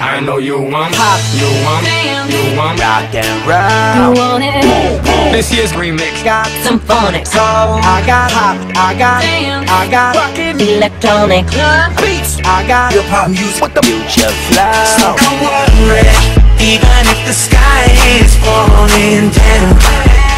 I know you want pop, you want rock and roll. You want it? This year's remix Got some phonics. soul. I got pop, I got rockin' Electronic beats. I got hip hop music with the future flow. So don't worry, even if the sky is falling down.